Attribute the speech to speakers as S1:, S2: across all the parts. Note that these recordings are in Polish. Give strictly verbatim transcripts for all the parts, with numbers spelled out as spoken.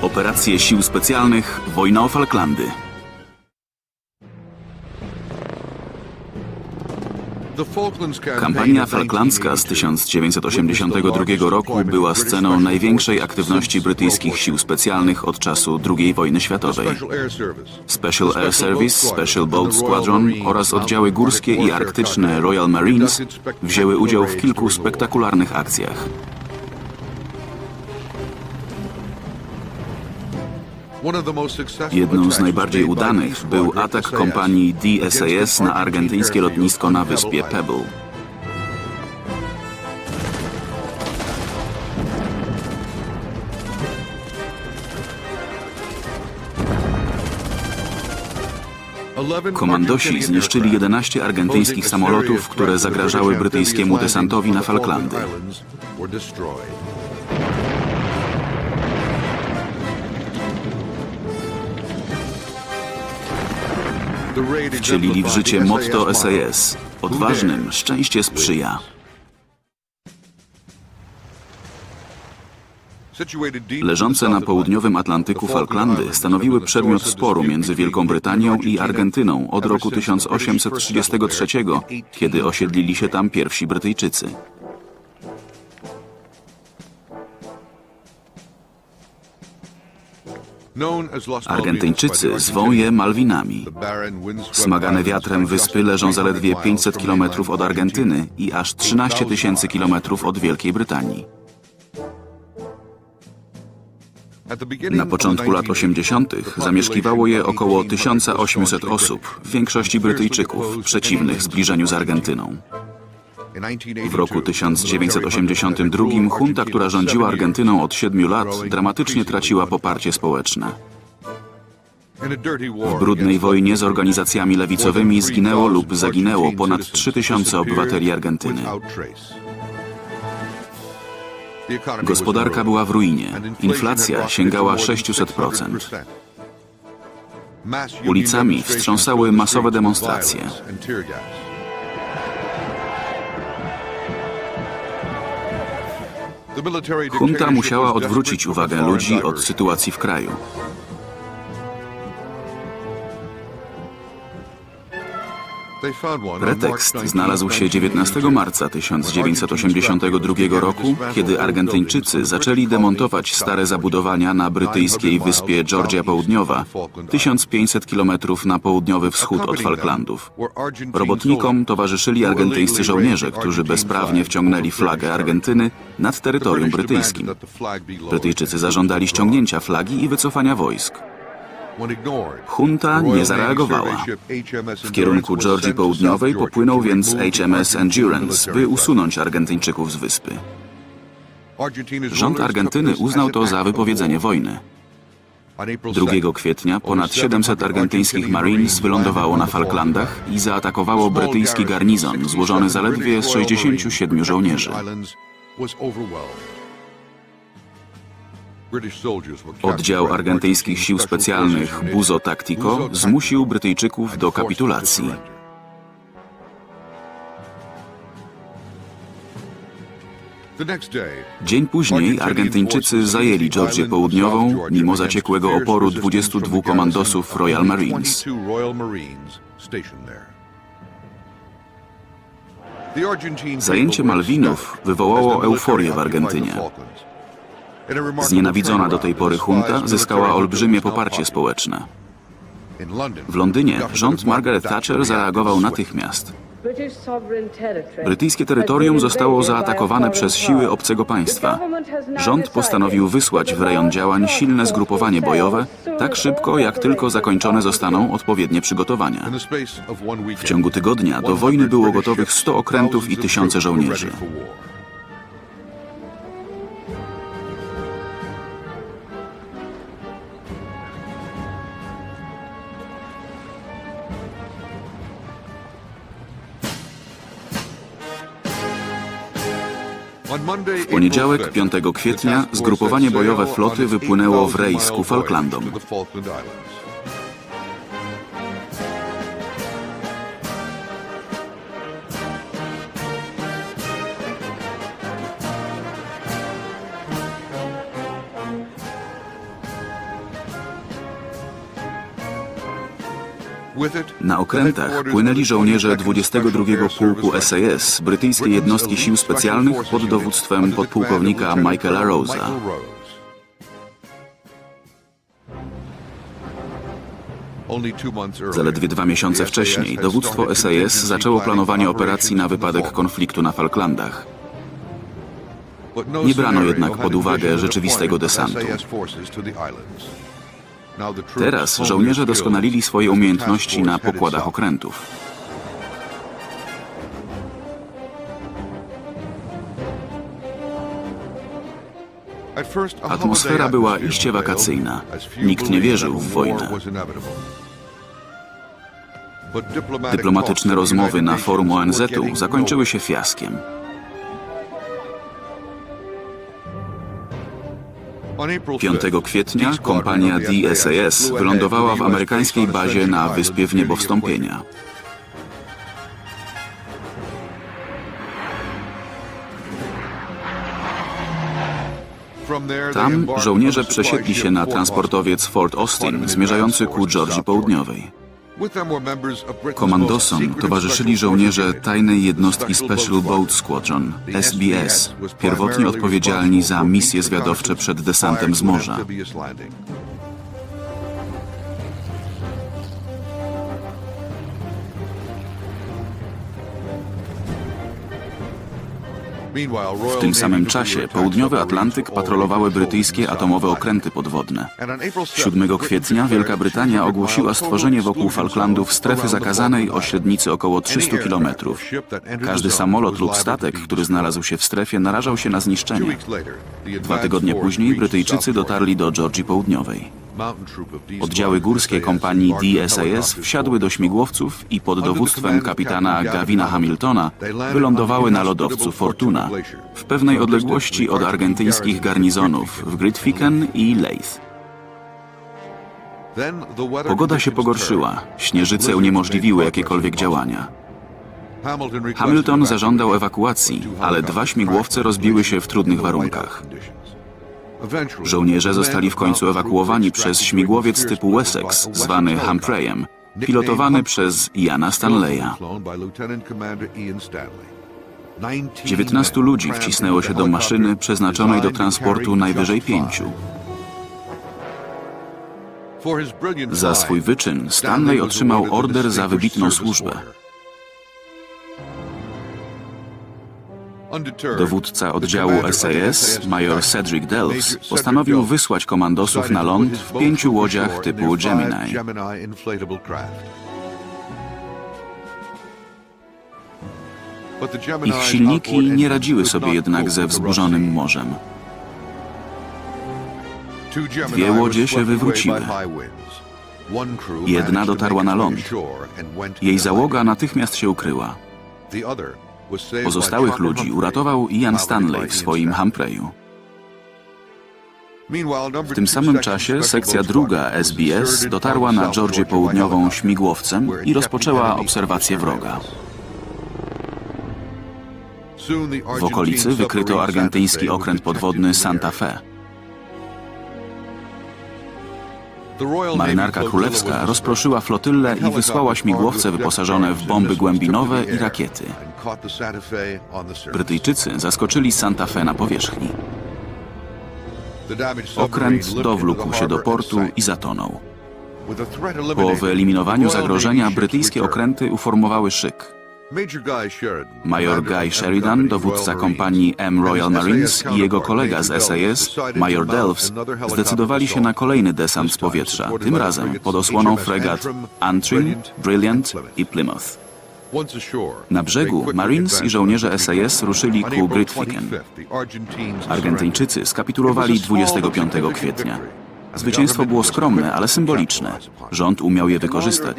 S1: Operacje Sił Specjalnych, wojna o Falklandy. Kampania falklandzka z tysiąc dziewięćset osiemdziesiątego drugiego roku była sceną największej aktywności brytyjskich sił specjalnych od czasu drugiej wojny światowej. Special Air Service, Special Boat Squadron oraz oddziały górskie i arktyczne Royal Marines wzięły udział w kilku spektakularnych akcjach. Jedną z najbardziej udanych był atak kompanii D S A S na argentyńskie lotnisko na wyspie Pebble. Komandosi zniszczyli jedenaście argentyńskich samolotów, które zagrażały brytyjskiemu desantowi na Falklandy. Wcielili w życie motto S A S. Odważnym szczęście sprzyja. Leżące na południowym Atlantyku Falklandy stanowiły przedmiot sporu między Wielką Brytanią i Argentyną od roku tysiąc osiemset trzydziestego trzeciego, kiedy osiedlili się tam pierwsi Brytyjczycy. Argentyńczycy zwą je Malwinami. Smagane wiatrem wyspy leżą zaledwie pięćset kilometrów od Argentyny i aż trzynaście tysięcy kilometrów od Wielkiej Brytanii. Na początku lat osiemdziesiątych zamieszkiwało je około tysiąc osiemset osób, w większości Brytyjczyków, przeciwnych zbliżeniu z Argentyną. W roku tysiąc dziewięćset osiemdziesiątym drugim junta, która rządziła Argentyną od siedmiu lat, dramatycznie traciła poparcie społeczne. W brudnej wojnie z organizacjami lewicowymi zginęło lub zaginęło ponad trzy tysiące obywateli Argentyny. Gospodarka była w ruinie. Inflacja sięgała sześćset procent. Ulicami wstrząsały masowe demonstracje. Junta musiała odwrócić uwagę ludzi od sytuacji w kraju. Pretekst znalazł się dziewiętnastego marca tysiąc dziewięćset osiemdziesiątego drugiego roku, kiedy Argentyńczycy zaczęli demontować stare zabudowania na brytyjskiej wyspie Georgia Południowa, tysiąc pięćset kilometrów na południowy wschód od Falklandów. Robotnikom towarzyszyli argentyńscy żołnierze, którzy bezprawnie wciągnęli flagę Argentyny nad terytorium brytyjskim. Brytyjczycy zażądali ściągnięcia flagi i wycofania wojsk. Junta nie zareagowała. W kierunku Georgii Południowej popłynął więc H M S Endurance, by usunąć Argentyńczyków z wyspy. Rząd Argentyny uznał to za wypowiedzenie wojny. drugiego kwietnia ponad siedemset argentyńskich Marines wylądowało na Falklandach i zaatakowało brytyjski garnizon złożony zaledwie z sześćdziesięciu siedmiu żołnierzy. Oddział argentyńskich sił specjalnych Buzo Táctico zmusił Brytyjczyków do kapitulacji. Dzień później Argentyńczycy zajęli Georgię Południową, mimo zaciekłego oporu dwudziestu dwóch komandosów Royal Marines. Zajęcie Malwinów wywołało euforię w Argentynie. Znienawidzona do tej pory junta zyskała olbrzymie poparcie społeczne. W Londynie rząd Margaret Thatcher zareagował natychmiast. Brytyjskie terytorium zostało zaatakowane przez siły obcego państwa. Rząd postanowił wysłać w rejon działań silne zgrupowanie bojowe, tak szybko jak tylko zakończone zostaną odpowiednie przygotowania. W ciągu tygodnia do wojny było gotowych sto okrętów i tysiące żołnierzy. W poniedziałek, piątego kwietnia, zgrupowanie bojowe floty wypłynęło w rejs ku Falklandom. Na okrętach płynęli żołnierze dwudziestego drugiego Pułku S A S, brytyjskiej jednostki sił specjalnych pod dowództwem podpułkownika Michaela Rose'a. Zaledwie dwa miesiące wcześniej dowództwo S A S zaczęło planowanie operacji na wypadek konfliktu na Falklandach. Nie brano jednak pod uwagę rzeczywistego desantu. Teraz żołnierze doskonalili swoje umiejętności na pokładach okrętów. Atmosfera była iście wakacyjna. Nikt nie wierzył w wojnę. Dyplomatyczne rozmowy na forum O N Z-u zakończyły się fiaskiem. piątego kwietnia kompania D S A S wylądowała w amerykańskiej bazie na wyspie w Niebowstąpienia. Tam żołnierze przesiedli się na transportowiec Fort Austin zmierzający ku Georgii Południowej. Komandosom towarzyszyli żołnierze tajnej jednostki Special Boat Squadron, S B S, pierwotnie odpowiedzialni za misje zwiadowcze przed desantem z morza. W tym samym czasie południowy Atlantyk patrolowały brytyjskie atomowe okręty podwodne. siódmego kwietnia Wielka Brytania ogłosiła stworzenie wokół Falklandów strefy zakazanej o średnicy około trzystu kilometrów. Każdy samolot lub statek, który znalazł się w strefie, narażał się na zniszczenie. Dwa tygodnie później Brytyjczycy dotarli do Georgii Południowej. Oddziały górskie kompanii D S A S wsiadły do śmigłowców i pod dowództwem kapitana Gavina Hamiltona wylądowały na lodowcu Fortuna w pewnej odległości od argentyńskich garnizonów w Grytviken i Leith. Pogoda się pogorszyła, śnieżyce uniemożliwiły jakiekolwiek działania. Hamilton zażądał ewakuacji, ale dwa śmigłowce rozbiły się w trudnych warunkach. Żołnierze zostali w końcu ewakuowani przez śmigłowiec typu Wessex, zwany Humphreyem, pilotowany przez Iana Stanleya. dziewiętnastu ludzi wcisnęło się do maszyny przeznaczonej do transportu najwyżej pięciu. Za swój wyczyn Stanley otrzymał order za wybitną służbę. Dowódca oddziału S A S, major Cedric Delves, postanowił wysłać komandosów na ląd w pięciu łodziach typu Gemini. Ich silniki nie radziły sobie jednak ze wzburzonym morzem. Dwie łodzie się wywróciły. Jedna dotarła na ląd. Jej załoga natychmiast się ukryła. Pozostałych ludzi uratował Ian Stanley w swoim Humphreyu. W tym samym czasie sekcja druga S B S dotarła na Georgię Południową śmigłowcem i rozpoczęła obserwację wroga. W okolicy wykryto argentyński okręt podwodny Santa Fe. Marynarka Królewska rozproszyła flotylę i wysłała śmigłowce wyposażone w bomby głębinowe i rakiety. Brytyjczycy zaskoczyli Santa Fe na powierzchni. Okręt dowlókł się do portu i zatonął. Po wyeliminowaniu zagrożenia brytyjskie okręty uformowały szyk. Major Guy Sheridan, dowódca kompanii M Royal Marines i jego kolega z S A S, major Delves, zdecydowali się na kolejny desant z powietrza, tym razem pod osłoną fregat Antrim, Brilliant i Plymouth. Na brzegu Marines i żołnierze S A S ruszyli ku Grytviken. Argentyńczycy skapitulowali dwudziestego piątego kwietnia. Zwycięstwo było skromne, ale symboliczne. Rząd umiał je wykorzystać.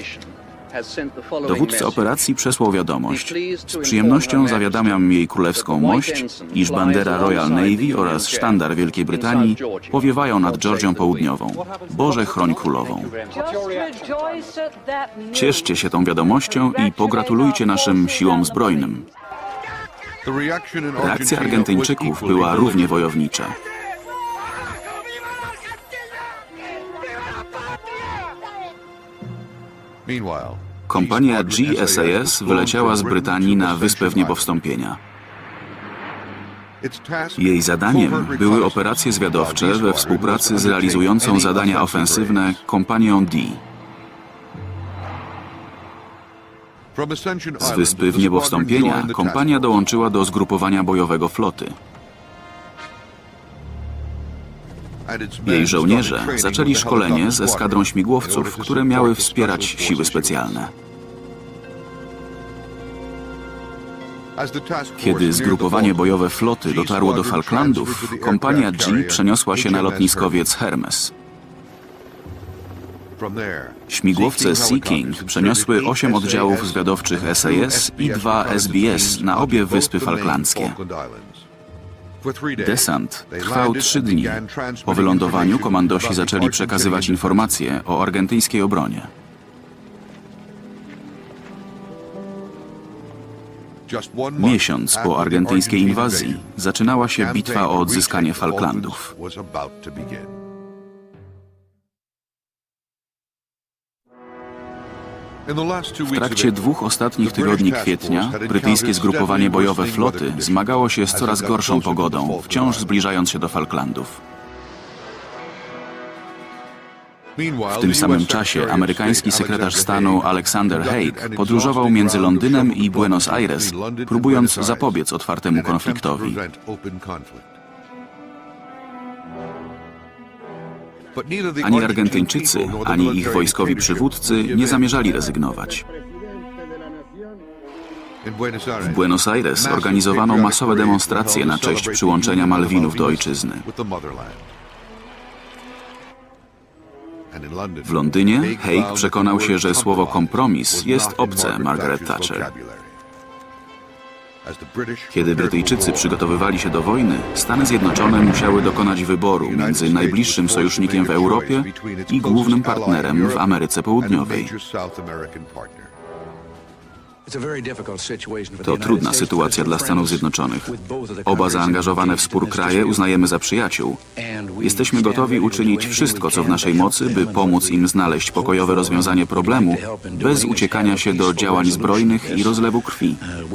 S1: Dowódca operacji przesłał wiadomość. Z przyjemnością zawiadamiam jej królewską mość, iż bandera Royal Navy oraz sztandar Wielkiej Brytanii powiewają nad Georgią Południową. Boże, chroń królową. Cieszcie się tą wiadomością i pogratulujcie naszym siłom zbrojnym. Reakcja Argentyńczyków była równie wojownicza. Kompania G S A S wyleciała z Brytanii na wyspę w niebowstąpienia. Jej zadaniem były operacje zwiadowcze we współpracy z realizującą zadania ofensywne kompanią D. Z wyspy w niebowstąpienia kompania dołączyła do zgrupowania bojowego floty. Jej żołnierze zaczęli szkolenie z eskadrą śmigłowców, które miały wspierać siły specjalne. Kiedy zgrupowanie bojowe floty dotarło do Falklandów, kompania G przeniosła się na lotniskowiec Hermes. Śmigłowce Sea King przeniosły osiem oddziałów zwiadowczych S A S i dwa S B S na obie wyspy falklandzkie. Desant trwał trzy dni. Po wylądowaniu komandosi zaczęli przekazywać informacje o argentyńskiej obronie. Miesiąc po argentyńskiej inwazji zaczynała się bitwa o odzyskanie Falklandów. W trakcie dwóch ostatnich tygodni kwietnia brytyjskie zgrupowanie bojowe floty zmagało się z coraz gorszą pogodą, wciąż zbliżając się do Falklandów. W tym samym czasie amerykański sekretarz stanu Alexander Haig podróżował między Londynem i Buenos Aires, próbując zapobiec otwartemu konfliktowi. Ani Argentyńczycy, ani ich wojskowi przywódcy nie zamierzali rezygnować. W Buenos Aires organizowano masowe demonstracje na cześć przyłączenia Malwinów do ojczyzny. W Londynie Haig przekonał się, że słowo kompromis jest obce Margaret Thatcher. Kiedy Brytyjczycy przygotowywali się do wojny, Stany Zjednoczone musiały dokonać wyboru między najbliższym sojusznikiem w Europie i głównym partnerem w Ameryce Południowej. To trudna sytuacja dla Stanów Zjednoczonych. Oba zaangażowane w spór kraje uznajemy za przyjaciół. Jesteśmy gotowi uczynić wszystko, co w naszej mocy, by pomóc im znaleźć pokojowe rozwiązanie problemu, bez uciekania się do działań zbrojnych i rozlewu krwi.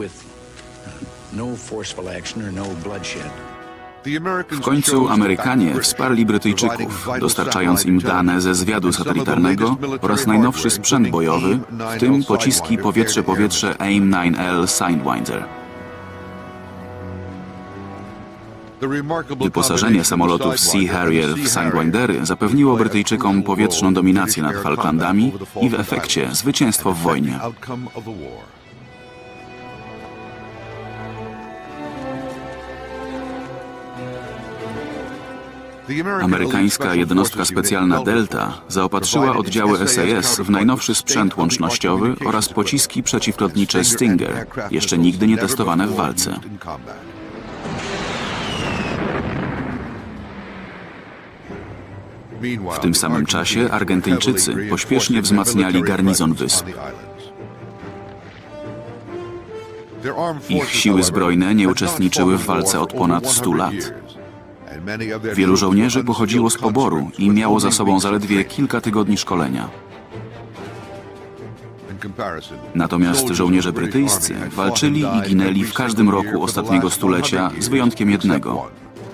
S1: W końcu Amerykanie wsparli Brytyjczyków, dostarczając im dane ze zwiadu satelitarnego oraz najnowszy sprzęt bojowy, w tym pociski powietrze-powietrze AIM dziewięć L Sidewinder. Wyposażenie samolotów Sea Harrier w Sidewindery zapewniło Brytyjczykom powietrzną dominację nad Falklandami i w efekcie zwycięstwo w wojnie. Amerykańska jednostka specjalna Delta zaopatrzyła oddziały S A S w najnowszy sprzęt łącznościowy oraz pociski przeciwlotnicze Stinger, jeszcze nigdy nie testowane w walce. W tym samym czasie Argentyńczycy pośpiesznie wzmacniali garnizon wysp. Ich siły zbrojne nie uczestniczyły w walce od ponad stu lat. Wielu żołnierzy pochodziło z poboru i miało za sobą zaledwie kilka tygodni szkolenia. Natomiast żołnierze brytyjscy walczyli i ginęli w każdym roku ostatniego stulecia, z wyjątkiem jednego.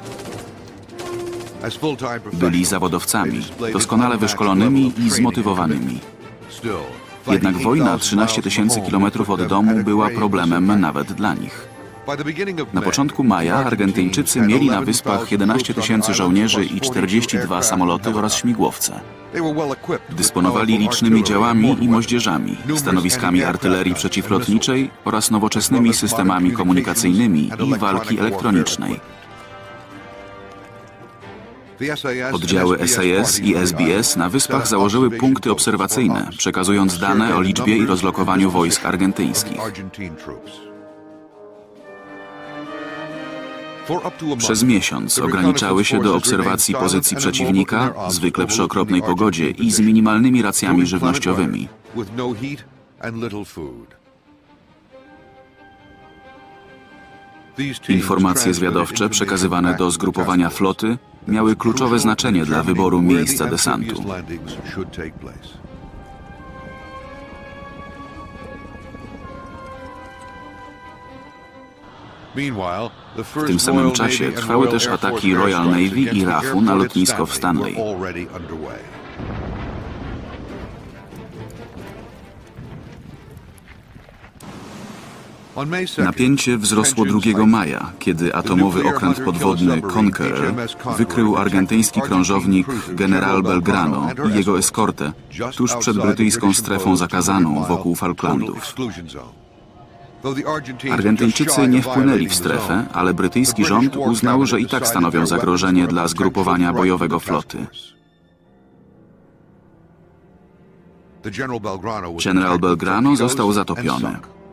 S1: Byli zawodowcami, doskonale wyszkolonymi i zmotywowanymi. Jednak wojna trzynaście tysięcy kilometrów od domu była problemem nawet dla nich. Na początku maja Argentyńczycy mieli na wyspach jedenaście tysięcy żołnierzy i czterdzieści dwa samoloty oraz śmigłowce. Dysponowali licznymi działami i moździerzami, stanowiskami artylerii przeciwlotniczej oraz nowoczesnymi systemami komunikacyjnymi i walki elektronicznej. Oddziały S A S i S B S na wyspach założyły punkty obserwacyjne, przekazując dane o liczbie i rozlokowaniu wojsk argentyńskich. Przez miesiąc ograniczały się do obserwacji pozycji przeciwnika, zwykle przy okropnej pogodzie i z minimalnymi racjami żywnościowymi. Informacje zwiadowcze przekazywane do zgrupowania floty miały kluczowe znaczenie dla wyboru miejsca desantu. W tym samym czasie trwały też ataki Royal Navy i R A F-u na lotnisko w Stanley. Napięcie wzrosło drugiego maja, kiedy atomowy okręt podwodny Conqueror wykrył argentyński krążownik General Belgrano i jego eskortę tuż przed brytyjską strefą zakazaną wokół Falklandów. Argentyńczycy nie wpłynęli w strefę, ale brytyjski rząd uznał, że i tak stanowią zagrożenie dla zgrupowania bojowego floty. General Belgrano został zatopiony.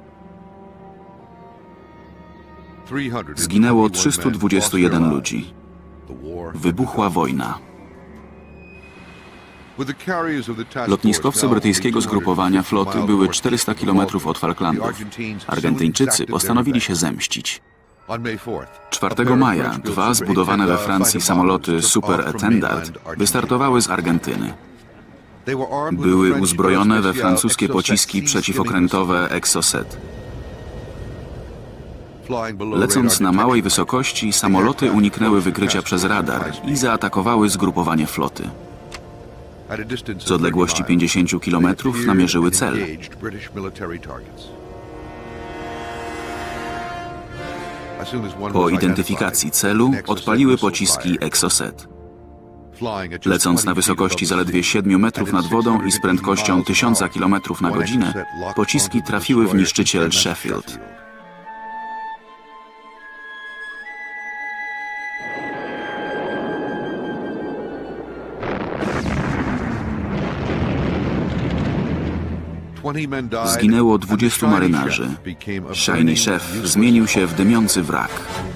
S1: Zginęło trzystu dwudziestu jeden ludzi. Wybuchła wojna. Lotniskowce brytyjskiego zgrupowania floty były czterysta kilometrów od Falklandów. Argentyńczycy postanowili się zemścić. czwartego maja dwa zbudowane we Francji samoloty Super Étendard wystartowały z Argentyny. Były uzbrojone we francuskie pociski przeciwokrętowe Exocet. Lecąc na małej wysokości, samoloty uniknęły wykrycia przez radar i zaatakowały zgrupowanie floty. Z odległości pięćdziesięciu kilometrów namierzyły cel. Po identyfikacji celu odpaliły pociski Exocet. Lecąc na wysokości zaledwie siedmiu metrów nad wodą i z prędkością tysiąca kilometrów na godzinę, pociski trafiły w niszczyciel Sheffield. Zginęło dwudziestu marynarzy. Shiny Chef zmienił się w dymiący wrak.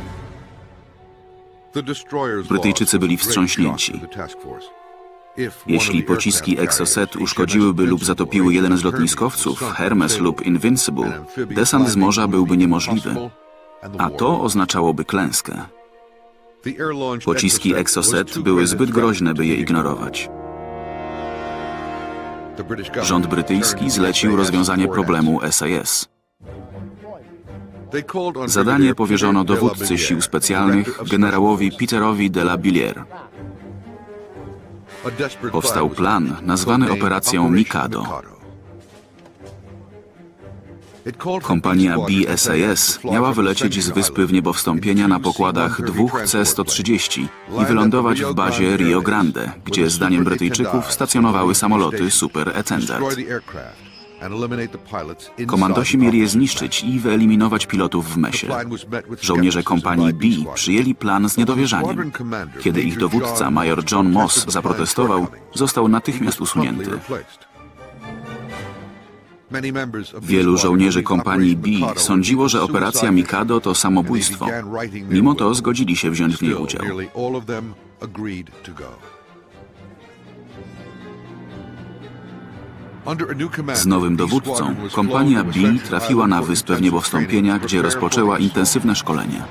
S1: Brytyjczycy byli wstrząśnięci. Jeśli pociski Exocet uszkodziłyby lub zatopiły jeden z lotniskowców, Hermes lub Invincible, desant z morza byłby niemożliwy, a to oznaczałoby klęskę. Pociski Exocet były zbyt groźne, by je ignorować. Rząd brytyjski zlecił rozwiązanie problemu S A S. Zadanie powierzono dowódcy sił specjalnych, generałowi Peterowi de la Billière. Powstał plan nazwany operacją Mikado. Kompania B S A S miała wylecieć z wyspy w niebo wstąpienia na pokładach dwóch C sto trzydzieści i wylądować w bazie Rio Grande, gdzie zdaniem Brytyjczyków stacjonowały samoloty Super Étendard. Komandosi mieli je zniszczyć i wyeliminować pilotów w mesie. Żołnierze kompanii B przyjęli plan z niedowierzaniem. Kiedy ich dowódca, major John Moss, zaprotestował, został natychmiast usunięty. Wielu żołnierzy kompanii B sądziło, że operacja Mikado to samobójstwo. Mimo to zgodzili się wziąć w niej udział. Z nowym dowódcą kompania B trafiła na wyspę w niebo wstąpienia, gdzie rozpoczęła intensywne szkolenie.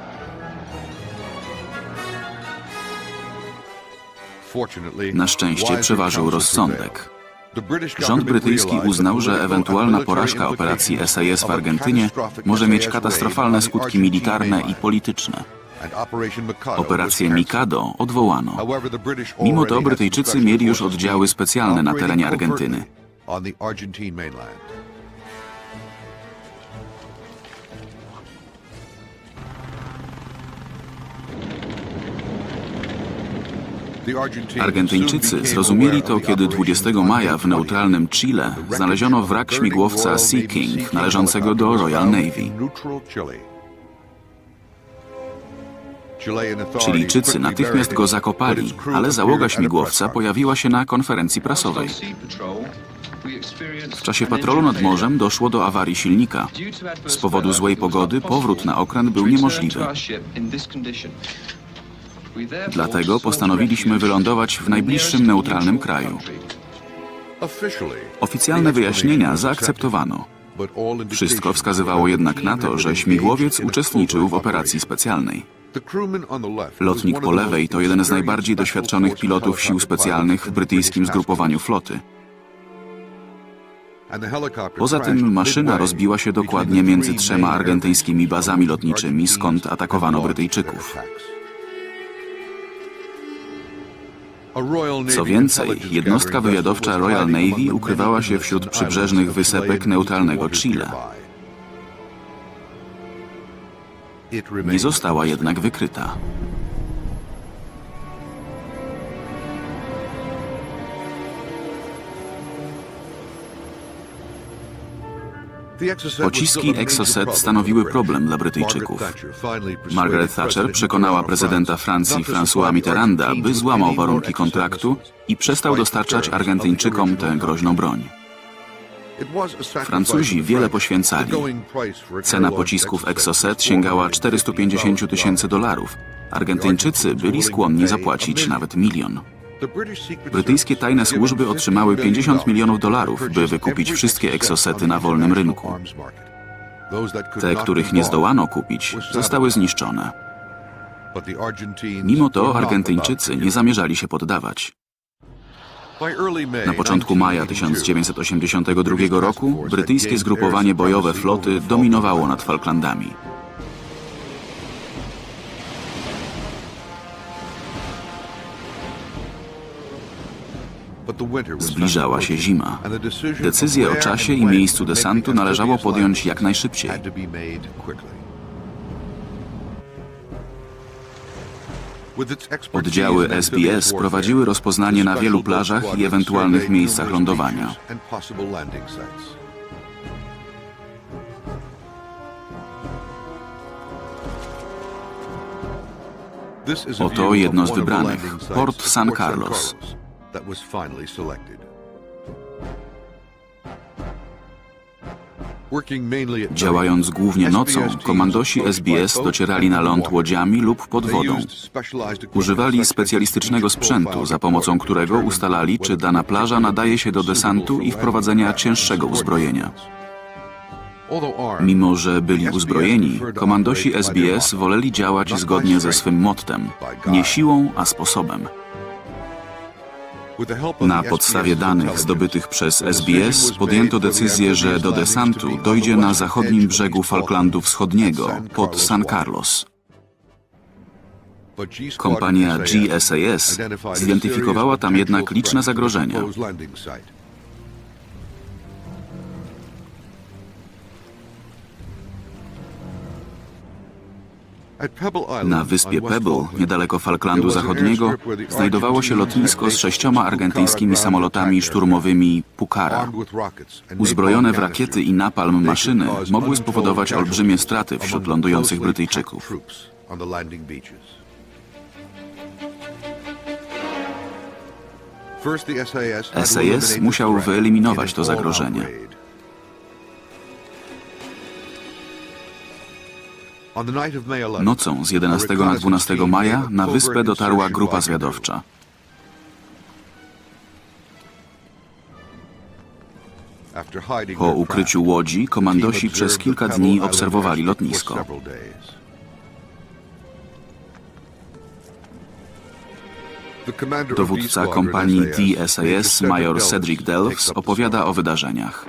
S1: Na szczęście przeważył rozsądek. Rząd brytyjski uznał, że ewentualna porażka operacji S A S w Argentynie może mieć katastrofalne skutki militarne i polityczne. Operację Mikado odwołano. Mimo to Brytyjczycy mieli już oddziały specjalne na terenie Argentyny. Argentyńczycy zrozumieli to, kiedy dwudziestego maja w neutralnym Chile znaleziono wrak śmigłowca Sea King należącego do Royal Navy. Chilijczycy natychmiast go zakopali, ale załoga śmigłowca pojawiła się na konferencji prasowej. W czasie patrolu nad morzem doszło do awarii silnika. Z powodu złej pogody powrót na okręt był niemożliwy. Dlatego postanowiliśmy wylądować w najbliższym neutralnym kraju. Oficjalne wyjaśnienia zaakceptowano. Wszystko wskazywało jednak na to, że śmigłowiec uczestniczył w operacji specjalnej. Lotnik po lewej to jeden z najbardziej doświadczonych pilotów sił specjalnych w brytyjskim zgrupowaniu floty. Poza tym maszyna rozbiła się dokładnie między trzema argentyńskimi bazami lotniczymi, skąd atakowano Brytyjczyków. Co więcej, jednostka wywiadowcza Royal Navy ukrywała się wśród przybrzeżnych wysepek neutralnego Chile. Nie została jednak wykryta. Pociski Exocet stanowiły problem dla Brytyjczyków. Margaret Thatcher przekonała prezydenta Francji Françoisa Mitterranda, by złamał warunki kontraktu i przestał dostarczać Argentyńczykom tę groźną broń. Francuzi wiele poświęcali. Cena pocisków Exocet sięgała czterystu pięćdziesięciu tysięcy dolarów. Argentyńczycy byli skłonni zapłacić nawet milion. Brytyjskie tajne służby otrzymały pięćdziesiąt milionów dolarów, by wykupić wszystkie Exocety na wolnym rynku. Te, których nie zdołano kupić, zostały zniszczone. Mimo to Argentyńczycy nie zamierzali się poddawać. Na początku maja tysiąc dziewięćset osiemdziesiątego drugiego roku brytyjskie zgrupowanie bojowe floty dominowało nad Falklandami. Zbliżała się zima. Decyzję o czasie i miejscu desantu należało podjąć jak najszybciej. Oddziały S B S prowadziły rozpoznanie na wielu plażach i ewentualnych miejscach lądowania. Oto jedno z wybranych, port San Carlos. Działając głównie nocą, komandosi S B S docierali na ląd łodziami lub pod wodą. Używali specjalistycznego sprzętu, za pomocą którego ustalali, czy dana plaża nadaje się do desantu i wprowadzenia cięższego uzbrojenia. Mimo że byli uzbrojeni, komandosi S B S woleli działać zgodnie ze swym mottem – nie siłą, a sposobem. Na podstawie danych zdobytych przez S B S podjęto decyzję, że do desantu dojdzie na zachodnim brzegu Falklandu Wschodniego, pod San Carlos. Kompania G S A S zidentyfikowała tam jednak liczne zagrożenia. Na wyspie Pebble, niedaleko Falklandu Zachodniego, znajdowało się lotnisko z sześcioma argentyńskimi samolotami szturmowymi Pucara. Uzbrojone w rakiety i napalm maszyny mogły spowodować olbrzymie straty wśród lądujących Brytyjczyków. S A S musiał wyeliminować to zagrożenie. Nocą z jedenastego na dwunastego maja na wyspę dotarła grupa zwiadowcza. Po ukryciu łodzi komandosi przez kilka dni obserwowali lotnisko. Dowódca kompanii D S A S, major Cedric Delves, opowiada o wydarzeniach.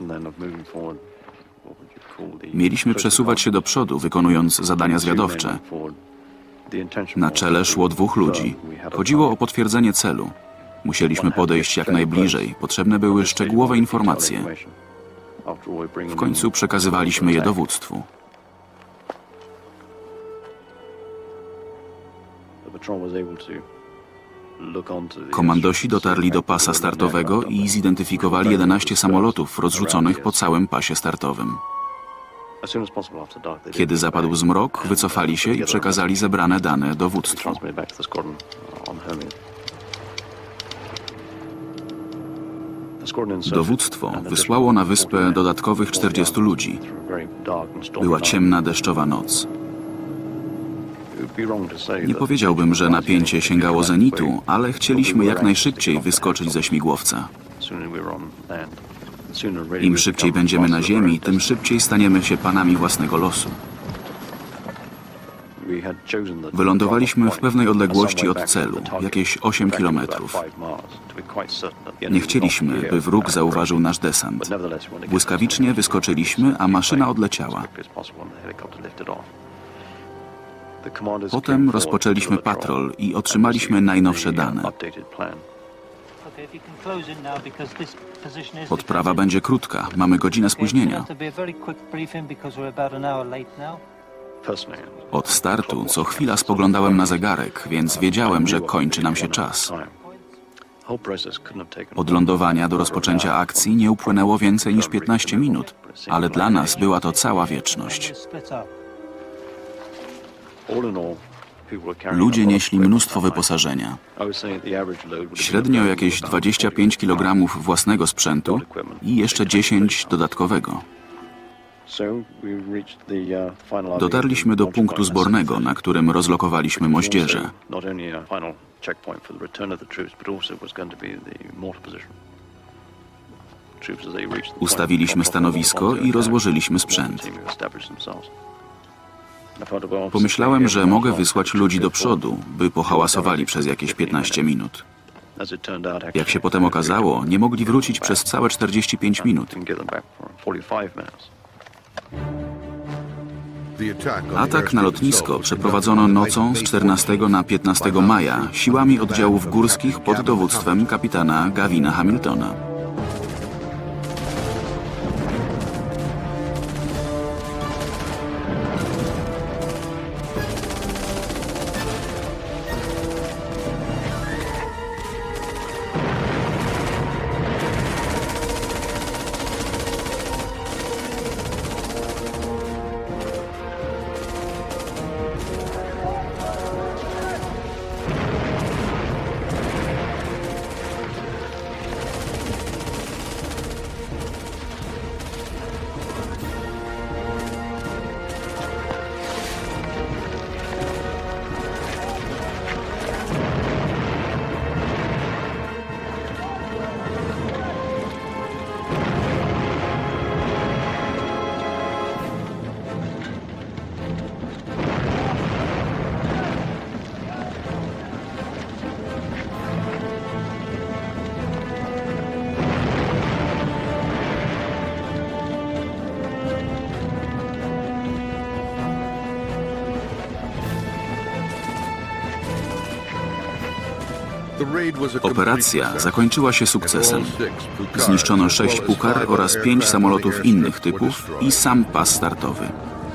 S1: Mieliśmy przesuwać się do przodu, wykonując zadania zwiadowcze. Na czele szło dwóch ludzi. Chodziło o potwierdzenie celu. Musieliśmy podejść jak najbliżej. Potrzebne były szczegółowe informacje. W końcu przekazywaliśmy je dowództwu. Komandosi dotarli do pasa startowego i zidentyfikowali jedenaście samolotów rozrzuconych po całym pasie startowym. Kiedy zapadł zmrok, wycofali się i przekazali zebrane dane dowództwu. Dowództwo wysłało na wyspę dodatkowych czterdziestu ludzi. Była ciemna, deszczowa noc. Nie powiedziałbym, że napięcie sięgało zenitu, ale chcieliśmy jak najszybciej wyskoczyć ze śmigłowca. Im szybciej będziemy na ziemi, tym szybciej staniemy się panami własnego losu. Wylądowaliśmy w pewnej odległości od celu, jakieś osiem kilometrów. Nie chcieliśmy, by wróg zauważył nasz desant. Błyskawicznie wyskoczyliśmy, a maszyna odleciała. Potem rozpoczęliśmy patrol i otrzymaliśmy najnowsze dane. Odprawa będzie krótka, mamy godzinę spóźnienia. Od startu co chwila spoglądałem na zegarek, więc wiedziałem, że kończy nam się czas. Od lądowania do rozpoczęcia akcji nie upłynęło więcej niż piętnaście minut, ale dla nas była to cała wieczność. Ludzie nieśli mnóstwo wyposażenia. Średnio jakieś dwadzieścia pięć kilogramów własnego sprzętu i jeszcze dziesięć dodatkowego. Dotarliśmy do punktu zbornego, na którym rozlokowaliśmy moździerze. Ustawiliśmy stanowisko i rozłożyliśmy sprzęt. Pomyślałem, że mogę wysłać ludzi do przodu, by pohałasowali przez jakieś piętnaście minut. Jak się potem okazało, nie mogli wrócić przez całe czterdzieści pięć minut. Atak na lotnisko przeprowadzono nocą z czternastego na piętnastego maja siłami oddziałów górskich pod dowództwem kapitana Gavina Hamiltona. Operacja zakończyła się sukcesem. Zniszczono sześć Pukar oraz pięć samolotów innych typów i sam pas startowy.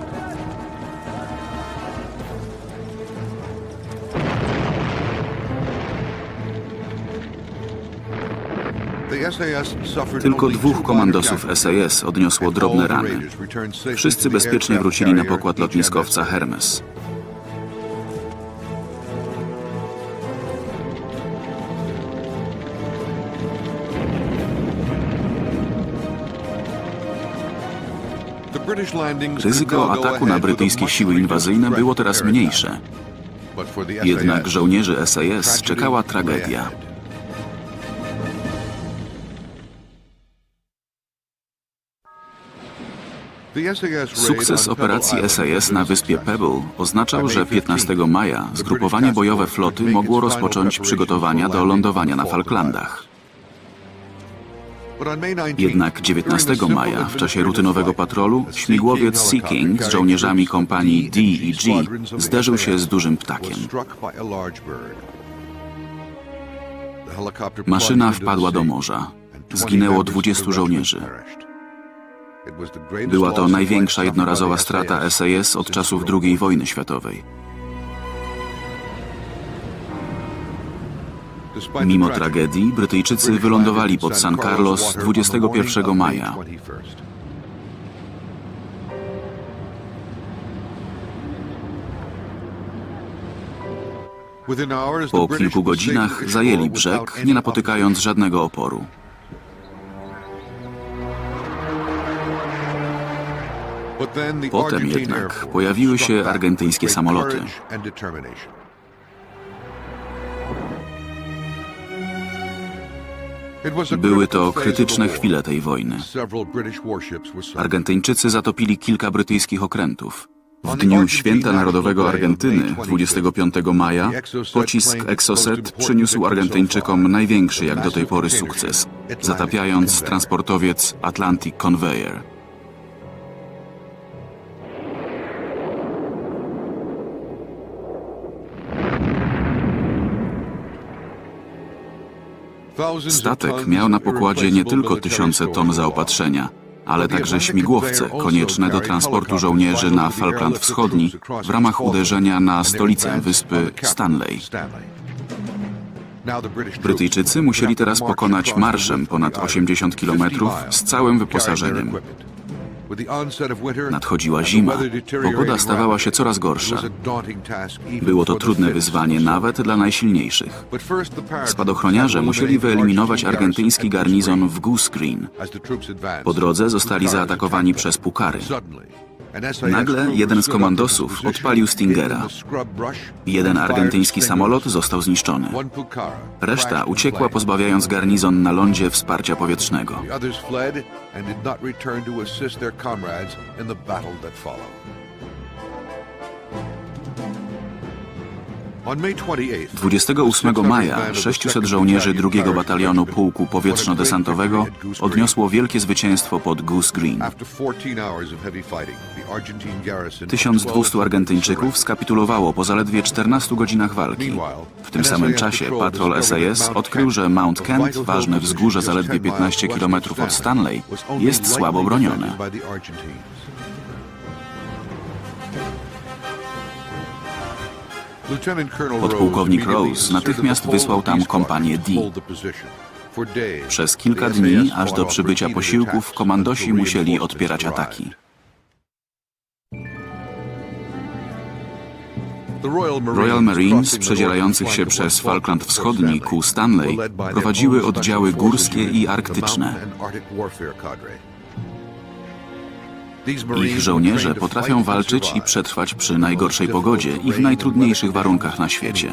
S1: Tylko dwóch komandosów S A S odniosło drobne rany. Wszyscy bezpiecznie wrócili na pokład lotniskowca Hermes. Ryzyko ataku na brytyjskie siły inwazyjne było teraz mniejsze. Jednak żołnierzy S A S czekała tragedia. Sukces operacji S A S na wyspie Pebble oznaczał, że piętnastego maja zgrupowanie bojowe floty mogło rozpocząć przygotowania do lądowania na Falklandach. Jednak dziewiętnastego maja, w czasie rutynowego patrolu, śmigłowiec Sea King z żołnierzami kompanii D i G zderzył się z dużym ptakiem. Maszyna wpadła do morza. Zginęło dwudziestu żołnierzy. Była to największa jednorazowa strata S A S od czasów drugiej wojny światowej. Mimo tragedii, Brytyjczycy wylądowali pod San Carlos dwudziestego pierwszego maja. Po kilku godzinach zajęli brzeg, nie napotykając żadnego oporu. Potem jednak pojawiły się argentyńskie samoloty. Były to krytyczne chwile tej wojny. Argentyńczycy zatopili kilka brytyjskich okrętów. W dniu Święta Narodowego Argentyny, dwudziestego piątego maja, pocisk Exocet przyniósł Argentyńczykom największy jak do tej pory sukces, zatapiając transportowiec Atlantic Conveyor. Statek miał na pokładzie nie tylko tysiące ton zaopatrzenia, ale także śmigłowce konieczne do transportu żołnierzy na Falkland Wschodni w ramach uderzenia na stolicę wyspy Stanley. Brytyjczycy musieli teraz pokonać marszem ponad osiemdziesiąt kilometrów z całym wyposażeniem. Nadchodziła zima, pogoda stawała się coraz gorsza. Było to trudne wyzwanie nawet dla najsilniejszych. Spadochroniarze musieli wyeliminować argentyński garnizon w Goose Green. Po drodze zostali zaatakowani przez Pukary. Nagle jeden z komandosów odpalił Stingera. Jeden argentyński samolot został zniszczony. Reszta uciekła, pozbawiając garnizon na lądzie wsparcia powietrznego. dwudziestego ósmego maja sześciuset żołnierzy drugiego Batalionu Pułku Powietrzno-Desantowego odniosło wielkie zwycięstwo pod Goose Green. tysiąc dwieście Argentyńczyków skapitulowało po zaledwie czternastu godzinach walki. W tym samym czasie patrol S A S odkrył, że Mount Kent, ważne wzgórze zaledwie piętnaście kilometrów od Stanley, jest słabo bronione. Podpułkownik Rose natychmiast wysłał tam kompanię D. Przez kilka dni, aż do przybycia posiłków, komandosi musieli odpierać ataki. Royal Marines przedzierających się przez Falkland Wschodni ku Stanley prowadziły oddziały górskie i arktyczne. Ich żołnierze potrafią walczyć i przetrwać przy najgorszej pogodzie i w najtrudniejszych warunkach na świecie.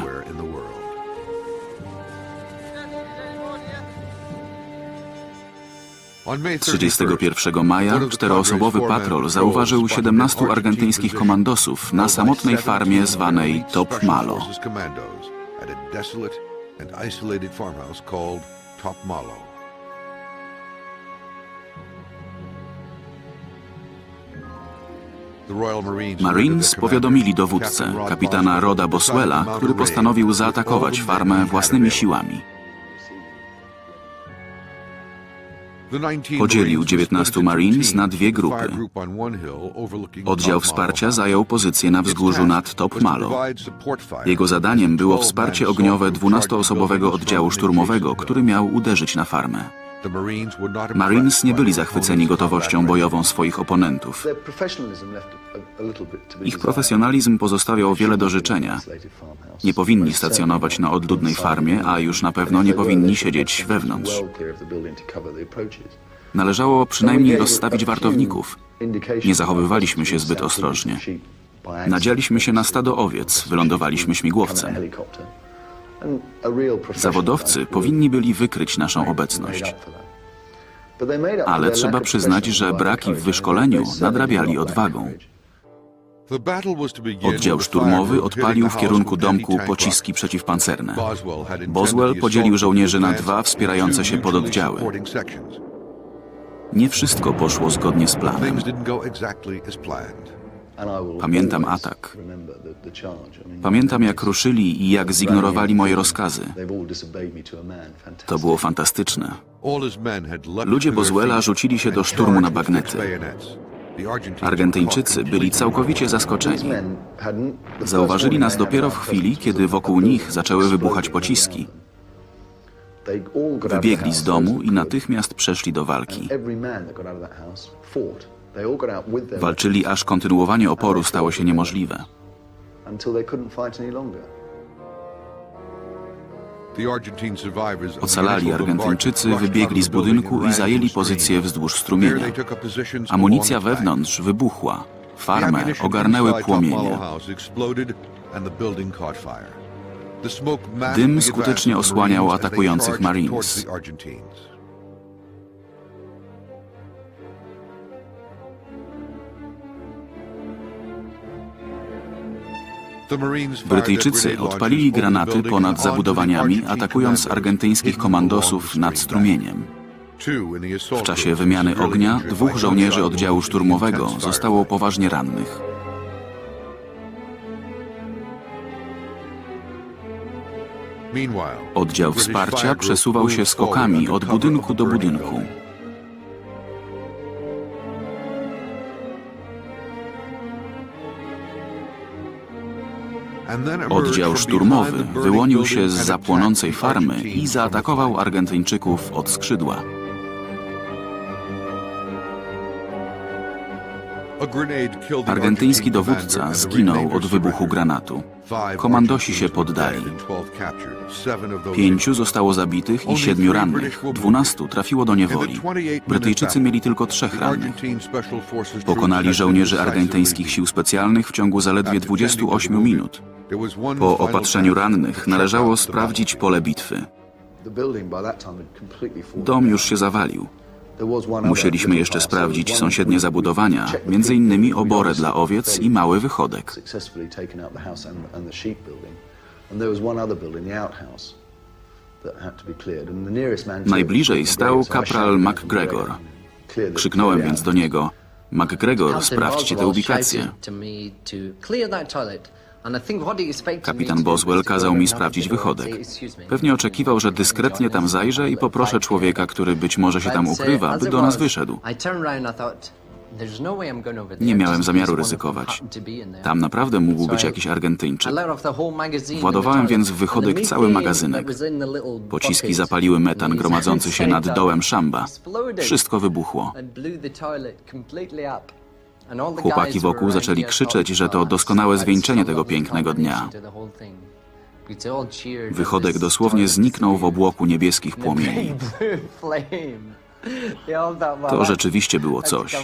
S1: trzydziestego pierwszego maja czteroosobowy patrol zauważył siedemnastu argentyńskich komandosów na samotnej farmie zwanej Top Malo. Marines powiadomili dowódcę, kapitana Roda Boswella, który postanowił zaatakować farmę własnymi siłami. Podzielił dziewiętnastu Marines na dwie grupy. Oddział wsparcia zajął pozycję na wzgórzu nad Top Malo. Jego zadaniem było wsparcie ogniowe dwunastoosobowego oddziału szturmowego, który miał uderzyć na farmę. Marines nie byli zachwyceni gotowością bojową swoich oponentów. Ich profesjonalizm pozostawiał wiele do życzenia. Nie powinni stacjonować na odludnej farmie, a już na pewno nie powinni siedzieć wewnątrz. Należało przynajmniej rozstawić wartowników. Nie zachowywaliśmy się zbyt ostrożnie. Nadzialiśmy się na stado owiec, wylądowaliśmy śmigłowcem. Zawodowcy powinni byli wykryć naszą obecność. Ale trzeba przyznać, że braki w wyszkoleniu nadrabiali odwagą. Oddział szturmowy odpalił w kierunku domku pociski przeciwpancerne. Boswell podzielił żołnierzy na dwa wspierające się pododdziały. Nie wszystko poszło zgodnie z planem. Pamiętam atak. Pamiętam, jak ruszyli i jak zignorowali moje rozkazy. To było fantastyczne. Ludzie Boswella rzucili się do szturmu na bagnety. Argentyńczycy byli całkowicie zaskoczeni. Zauważyli nas dopiero w chwili, kiedy wokół nich zaczęły wybuchać pociski. Wybiegli z domu i natychmiast przeszli do walki. Walczyli, aż kontynuowanie oporu stało się niemożliwe. Ocalali Argentyńczycy wybiegli z budynku i zajęli pozycję wzdłuż strumienia. Amunicja wewnątrz wybuchła. Farmę ogarnęły płomienie. Dym skutecznie osłaniał atakujących Marines. Brytyjczycy odpalili granaty ponad zabudowaniami, atakując argentyńskich komandosów nad strumieniem. W czasie wymiany ognia dwóch żołnierzy oddziału szturmowego zostało poważnie rannych. Oddział wsparcia przesuwał się skokami od budynku do budynku. Oddział szturmowy wyłonił się z zapłonącej farmy i zaatakował Argentyńczyków od skrzydła. Argentyński dowódca zginął od wybuchu granatu. Komandosi się poddali. Pięciu zostało zabitych i siedmiu rannych. Dwunastu trafiło do niewoli. Brytyjczycy mieli tylko trzech rannych. Pokonali żołnierzy argentyńskich sił specjalnych w ciągu zaledwie dwudziestu ośmiu minut. Po opatrzeniu rannych należało sprawdzić pole bitwy. Dom już się zawalił. Musieliśmy jeszcze sprawdzić sąsiednie zabudowania, między innymi oborę dla owiec i mały wychodek. Najbliżej stał kapral MacGregor. Krzyknąłem więc do niego: MacGregor, sprawdźcie tę ubikację. Kapitan Boswell kazał mi sprawdzić wychodek. Pewnie oczekiwał, że dyskretnie tam zajrzę i poproszę człowieka, który być może się tam ukrywa, by do nas wyszedł. Nie miałem zamiaru ryzykować. Tam naprawdę mógł być jakiś Argentyńczyk. Władowałem więc w wychodek cały magazynek. Pociski zapaliły metan gromadzący się nad dołem szamba. Wszystko wybuchło. Chłopaki wokół zaczęli krzyczeć, że to doskonałe zwieńczenie tego pięknego dnia. Wychodek dosłownie zniknął w obłoku niebieskich płomieni. To rzeczywiście było coś.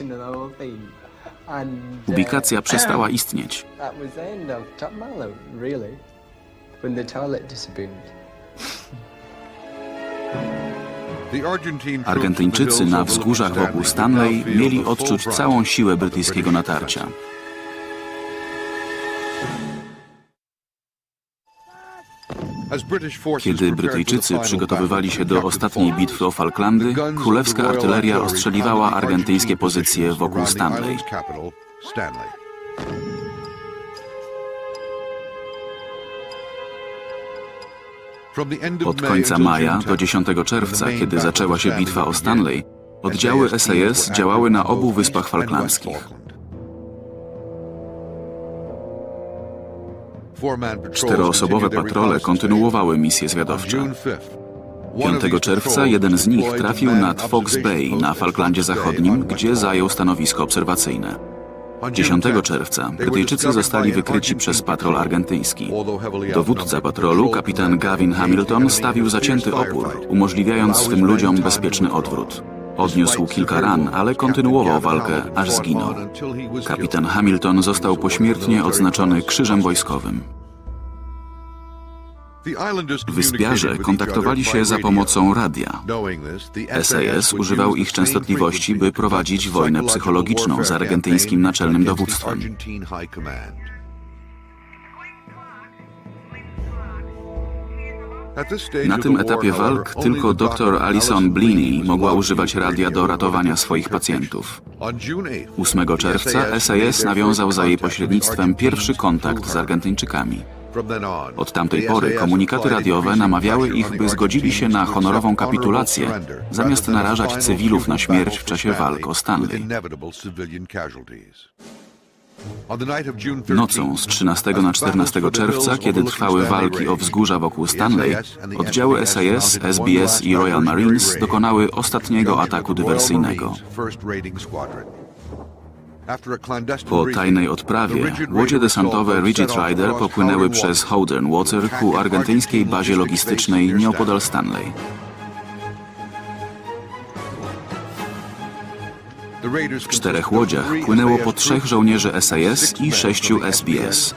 S1: Ubikacja przestała istnieć. Argentyńczycy na wzgórzach wokół Stanley mieli odczuć całą siłę brytyjskiego natarcia. Kiedy Brytyjczycy przygotowywali się do ostatniej bitwy o Falklandy, królewska artyleria ostrzeliwała argentyńskie pozycje wokół Stanley. Od końca maja do dziesiątego czerwca, kiedy zaczęła się bitwa o Stanley, oddziały S A S działały na obu wyspach falklandzkich. Czteroosobowe patrole kontynuowały misje zwiadowcze. piątego czerwca jeden z nich trafił nad Fox Bay na Falklandzie Zachodnim, gdzie zajął stanowisko obserwacyjne. dziesiątego czerwca Brytyjczycy zostali wykryci przez patrol argentyński. Dowódca patrolu, kapitan Gavin Hamilton, stawił zacięty opór, umożliwiając swym ludziom bezpieczny odwrót. Odniósł kilka ran, ale kontynuował walkę, aż zginął. Kapitan Hamilton został pośmiertnie odznaczony krzyżem wojskowym. Wyspiarze kontaktowali się za pomocą radia. S A S używał ich częstotliwości, by prowadzić wojnę psychologiczną z argentyńskim naczelnym dowództwem. Na tym etapie walk tylko doktor Alison Bliney mogła używać radia do ratowania swoich pacjentów. ósmego czerwca S A S nawiązał za jej pośrednictwem pierwszy kontakt z Argentyńczykami. Od tamtej pory komunikaty radiowe namawiały ich, by zgodzili się na honorową kapitulację, zamiast narażać cywilów na śmierć w czasie walk o Stanley. Nocą z trzynastego na czternastego czerwca, kiedy trwały walki o wzgórza wokół Stanley, oddziały S A S, S B S i Royal Marines dokonały ostatniego ataku dywersyjnego. Po tajnej odprawie łodzie desantowe Rigid Rider popłynęły przez Howden Water ku argentyńskiej bazie logistycznej nieopodal Stanley. W czterech łodziach płynęło po trzech żołnierzy S A S i sześciu S B S.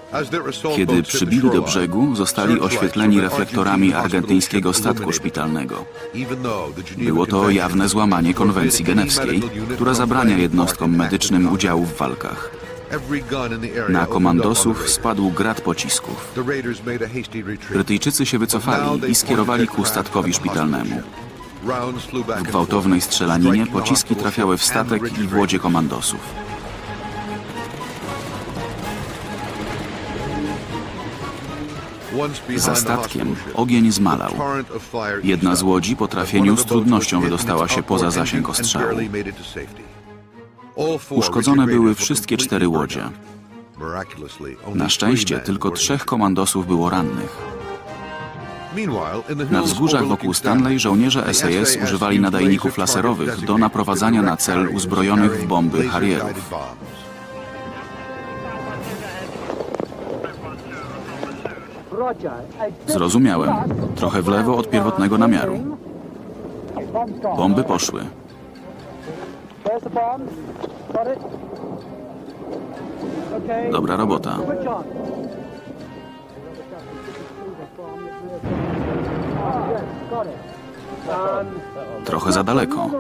S1: Kiedy przybili do brzegu, zostali oświetleni reflektorami argentyńskiego statku szpitalnego. Było to jawne złamanie konwencji genewskiej, która zabrania jednostkom medycznym udziału w walkach. Na komandosów spadł grad pocisków. Brytyjczycy się wycofali i skierowali ku statkowi szpitalnemu. W gwałtownej strzelaninie pociski trafiały w statek i w łodzie komandosów. Za statkiem ogień zmalał. Jedna z łodzi po trafieniu z trudnością wydostała się poza zasięg ostrzału. Uszkodzone były wszystkie cztery łodzie. Na szczęście tylko trzech komandosów było rannych. Na wzgórzach wokół Stanley żołnierze S A S używali nadajników laserowych do naprowadzania na cel uzbrojonych w bomby Harrierów. Zrozumiałem. Trochę w lewo od pierwotnego namiaru. Bomby poszły. Dobra robota. Trochę za daleko.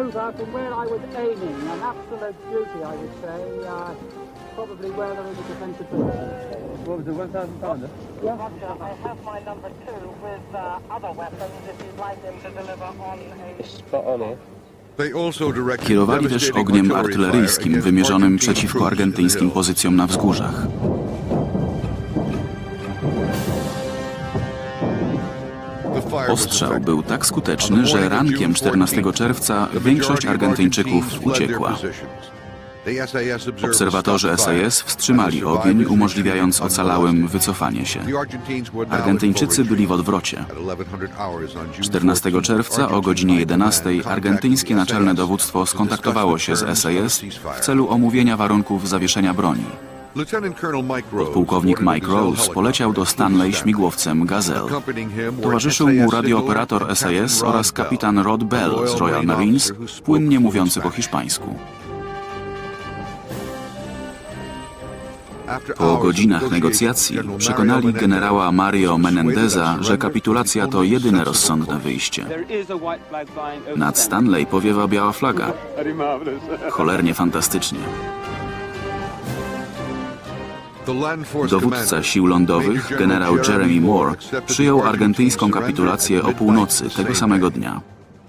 S1: Kierowali też ogniem artyleryjskim wymierzonym przeciwko argentyńskim pozycjom na wzgórzach. Ostrzał był tak skuteczny, że rankiem czternastego czerwca większość Argentyńczyków uciekła. Obserwatorzy S A S wstrzymali ogień, umożliwiając ocalałym wycofanie się. Argentyńczycy byli w odwrocie. czternastego czerwca o godzinie jedenastej argentyńskie naczelne dowództwo skontaktowało się z S A S w celu omówienia warunków zawieszenia broni. Podpułkownik Mike Rose poleciał do Stanley śmigłowcem Gazelle. Towarzyszył mu radiooperator S A S oraz kapitan Rod Bell z Royal Marines, płynnie mówiący po hiszpańsku. Po godzinach negocjacji przekonali generała Mario Menendeza, że kapitulacja to jedyne rozsądne wyjście. Nad Stanley powiewa biała flaga. Cholernie fantastycznie. Dowódca sił lądowych, generał Jeremy Moore, przyjął argentyńską kapitulację o północy tego samego dnia.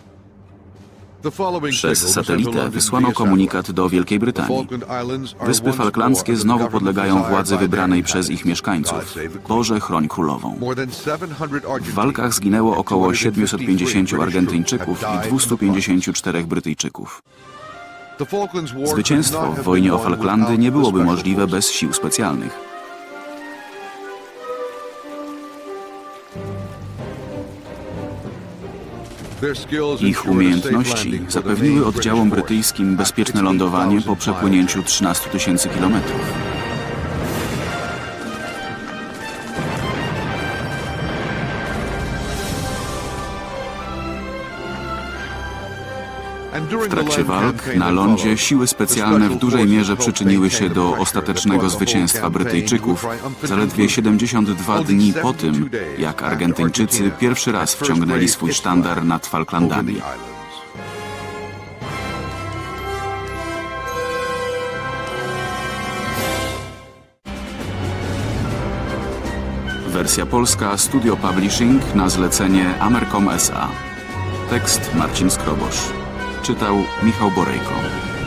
S1: Przez satelitę wysłano komunikat do Wielkiej Brytanii. Wyspy Falklandzkie znowu podlegają władzy wybranej przez ich mieszkańców. Boże, chroń królową. W walkach zginęło około siedmiuset pięćdziesięciu Argentyńczyków i dwustu pięćdziesięciu czterech Brytyjczyków. Zwycięstwo w wojnie o Falklandy nie byłoby możliwe bez sił specjalnych. Ich umiejętności zapewniły oddziałom brytyjskim bezpieczne lądowanie po przepłynięciu trzynastu tysięcy kilometrów. W trakcie walk na lądzie siły specjalne w dużej mierze przyczyniły się do ostatecznego zwycięstwa Brytyjczyków zaledwie siedemdziesiąt dwa dni po tym, jak Argentyńczycy pierwszy raz wciągnęli swój sztandar nad Falklandami. Wersja polska Studio Publishing na zlecenie Amercom S A. Tekst Marcin Skrobosz. Czytał Michał Borejko.